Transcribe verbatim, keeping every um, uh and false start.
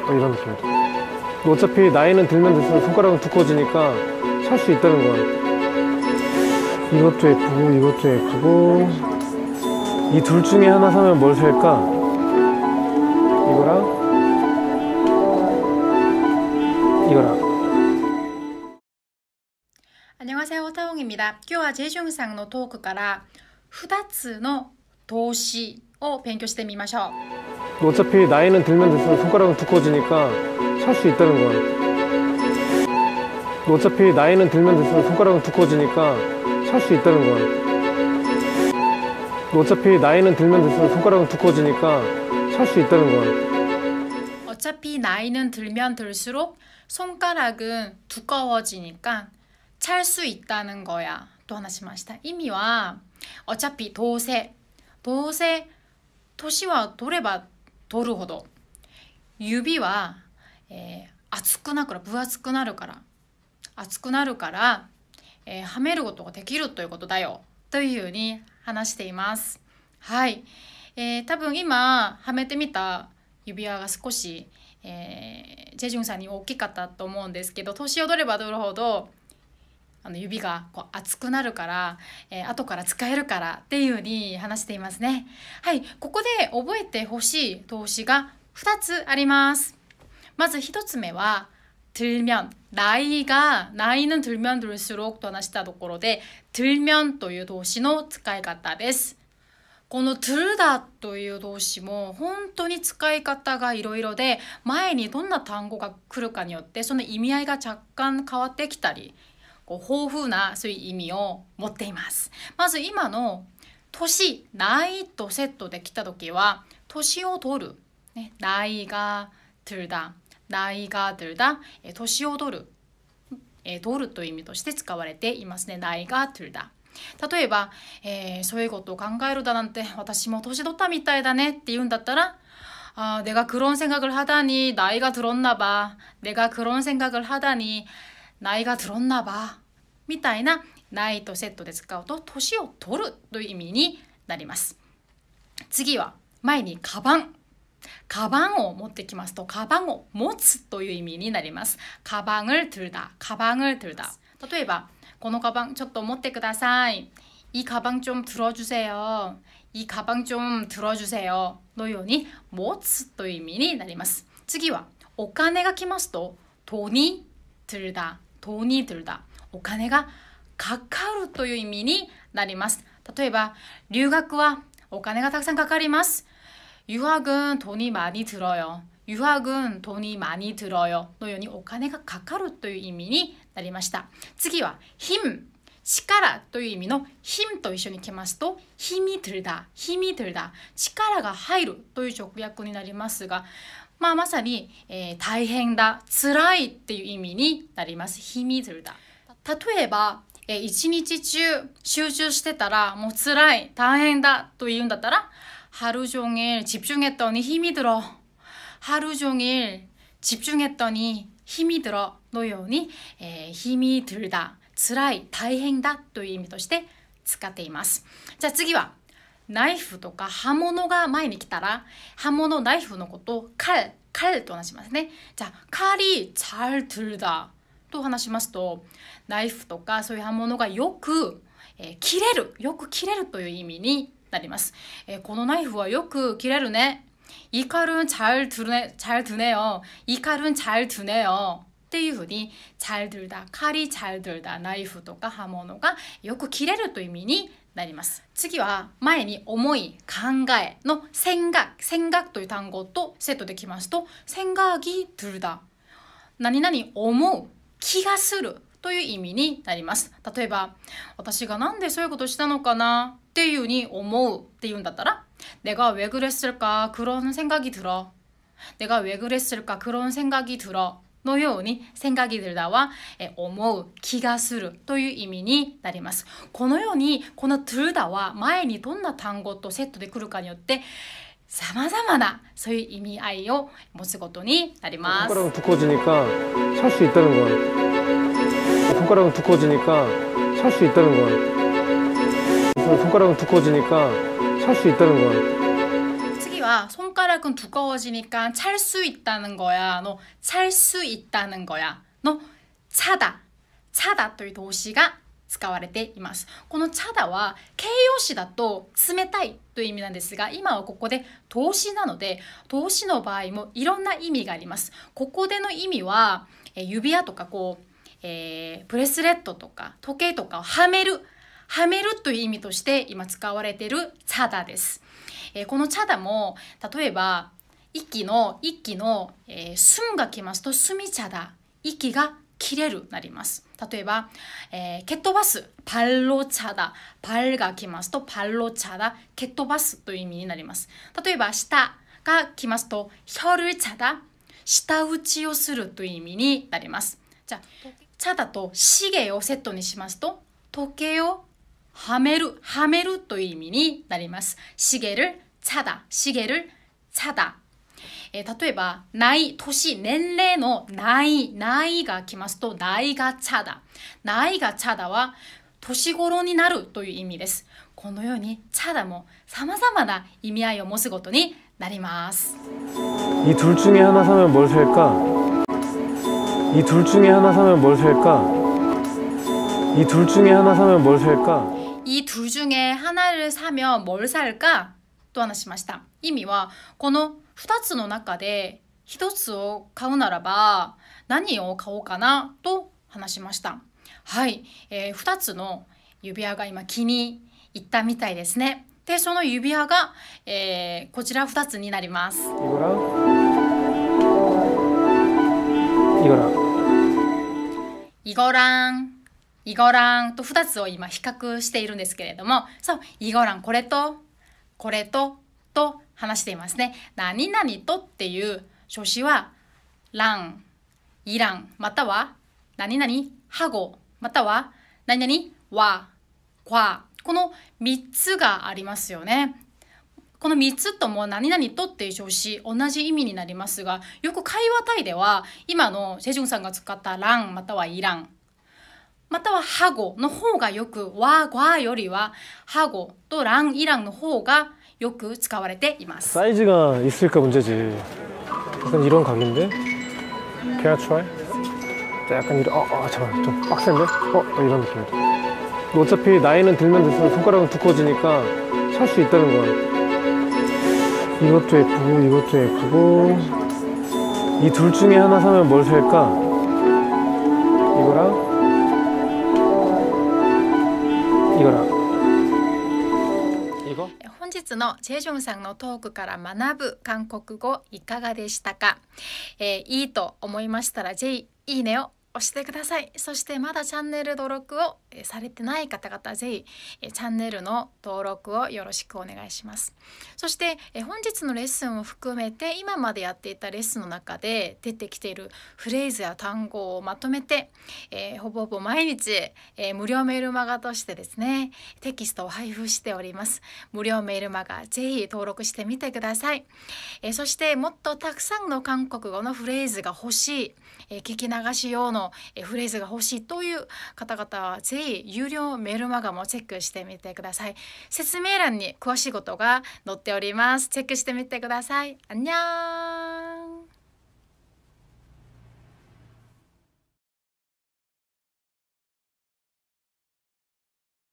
어, 이런 느낌이죠. 어차피 나이는 들면 들수록 손가락은 두꺼워지니까 살 수 있다는 거야. 이것도 예쁘고 이것도 예쁘고. 이 둘 중에 하나 사면 뭘 살까? 이거랑 이거랑. 안녕하세요, 타옹입니다. 今日はジェジュンさんのトークからふたつの動詞を勉強してみましょう。 어차피 나이는 들면 들수록 손가락은 두꺼워지니까 살 수 있다는 거야. 어차피 나이는 들면 들수록 손가락은 두꺼워지니까 살 수 있다는 거야. 어차피 나이는 들면 들수록 손가락은 두꺼워지니까 살 수 있다는 거야. 어차피 나이는 들면 들수록 손가락은 두꺼워지니까 찰 수 있다는 거야. 또話しました。意味は어차피どうせどうせ年は取れば取るほど指は、えー、厚くなるから分厚くなるから厚くなるから、えー、はめることができるということだよというふうに話しています。はい、えー、多分今はめてみた指輪が少し、えー、ジェジュンさんに大きかったと思うんですけど、年を取れば取るほどあの指がこう厚くなるから、えー、後から使えるからっていうふうに話していますね。はい、ここで覚えてほしい動詞がふたつあります。まずひとつめは들면、나이가 나이는 들면 들수록と話したところで들면という動詞の使い方です。この들다という動詞も本当に使い方がいろいろで、前にどんな単語が来るかによってその意味合いが若干変わってきたり、こう豊富なそういう意味を持っています。まず今の年、ナイとセットで来た時は年を取る、ね、ナイが들다、ナイが들다、年を取る、え取るという意味として使われていますね。ナイが들다。例えば、えー、そういうことを考えるだなんて私も年取ったみたいだねって言うんだったら、아, 내가 그런 생각을 하다니 나이가 들었나 봐. 내가 그런 생각을 하다니 나이가 들었나 봐. みたいなナイとセットで使うと年を取るという意味になります。次は前にカバン。カバンを持ってきますと、カバンを持つという意味になります。カバン을 들다、カバン을 들다。例えば、このカバンちょっと持ってください。이 가방 좀 들어주세요。이 가방 좀 들어주세요。のように持つという意味になります。次はお金が来ますと、돈이 들다、돈이 들다。お金がかかるという意味になります。例えば、留学はお金がたくさんかかります。유학은 돈이 많이 들어요。유학은 돈이 많이 들어요。のようにお金がかかるという意味になりました。次は、힘、力という意味の힘と一緒に来ますと、힘이 들다、힘이 들다、力が入るという直訳になりますが、まあ、まさに、えー、大変だ、辛いっていう意味になります。힘이 들다。例えば、えー、一日中集中してたらもう辛い、大変だと言うんだったら、하루 종일 집중했더니 힘이 들어。하루 종일 집중했더니 힘이 들어のように、えー、힘이 들다、辛い、大変だという意味として使っています。じゃあ次は、ナイフとか刃物が前に来たら、刃物、ナイフのことを칼、칼と話しますね。じゃあ、칼이 잘 들다と話しますと、ナイフとかそういう刃物がよく、えー、切れる、よく切れるという意味になります。えー、このナイフはよく切れるね。이 칼은 잘 드네, 잘 드네요. 이 칼은 잘 드네요. っていうふうに、잘 들다、칼이 잘 들다、ナイフとか刃物がよく切れるという意味になります。次は前に思い、考えの생각、생각という単語とセットできますと、생각이 들다、何々思う、気がするという意味になります。例えば、私がなんでそういうことしたのかなっていうふうに思うっていうんだったら、내가 왜 그랬을까 그런 생각이 들어。내가 왜 그랬을까 그런 생각이 들어。のように、생각이 들다は、え思う、気がするという意味になります。このように、この들다は前にどんな単語とセットで来るかによって、様々なそういう意味合いを持つことになります。 손가락은 두꺼워지니까 살 수 있다는 거야. 손가락은 두꺼워지니까 살 수 있다는 거야. 손가락은 두꺼워지니까 살 수 있다는 거야. 次は손가락 손가락은 두꺼워지니까 찰 수 있다는 거야の찰 수 있다는 거야の차다 차다という動詞が使われています。このチャダは形容詞だと冷たいという意味なんですが、今はここで動詞なので、動詞の場合もいろんな意味があります。ここでの意味は、え指輪とかこう、えー、ブレスレットとか時計とかをはめる、はめるという意味として今使われているチャダです。えー、このチャダも例えば息の息の、えー、寸が来ますとスミチャダ、息が切れるなります。例えば、えー、蹴っ飛ばす、パルロチャダ、パルが来ますとパルロチャダ、蹴っ飛ばすという意味になります。例えば、下が来ますとヒョルチャダ、下打ちをするという意味になります。じゃあ、チャダとシゲをセットにしますと、時計をはめる、はめるという意味になります。シゲル、チャダ、シゲル、チャダ。えー、例えば、ない、年、年齢のない、ないが来ますと、ないがチャダ。ないがチャダは、年頃になるという意味です。このように、チャダも様々な意味合いを持つことになります。 이 둘 중에 하나 사면 뭘 살까? 이 둘 중에 하나 사면 뭘 살까? 이 둘 중에 하나 사면 뭘 살까? 이 둘 중에 하나를 사면 뭘 살까? と話しました。意味は、このふたつの中でひとつを買うならば何を買おうかなと話しました。はい、えー、ふたつの指輪が今気に入ったみたいですね。で、その指輪が、えー、こちらふたつになります。 イゴランイゴランイゴランとふたつを今比較しているんですけれども、そう、イゴランこれとこれとと話していますね。何々とっていう助詞はラン、イラン、または何々、ハゴ、または何々、ワ、クワ。このみっつがありますよね。このみっつとも何々とっていう助詞同じ意味になりますが、よく会話タイでは今のチェジュンさんが使ったランまたはイランまたはハゴの方がよくワ、クワよりはハゴとラン、イランの方がよく使われています。 사이즈가 있을까 문제지. 약간 이런 각인데? Can I try? 약간 이런, 어, 어, 잠깐만, 좀 빡센데? 어, 이런 느낌이다. 어차피 나이는 들면 들수록 손가락은 두꺼워지니까 찰 수 있다는 거야. 이것도 예쁘고 이것도 예쁘고 이 둘 중에 하나 사면 뭘 살까? 이거랑 이거랑 本日のチェジョンさんのトークから学ぶ韓国語いかがでしたか？えー、いいと思いましたらぜひいいねを押してください。そしてまだチャンネル登録をされてない方々ぜひチャンネルの登録をよろしくお願いします。そして本日のレッスンを含めて今までやっていたレッスンの中で出てきているフレーズや単語をまとめて、えー、ほぼほぼ毎日、えー、無料メールマガとしてですねテキストを配布しております。無料メールマガぜひ登録してみてください。えー、そしてもっとたくさんの韓国語のフレーズが欲しい、えー、聞き流し用のフレーズが欲しいという方々はぜひ有料メールマガもチェックしてみてください。説明欄に詳しいことが載っております。チェックしてみてください。あんにゃーん。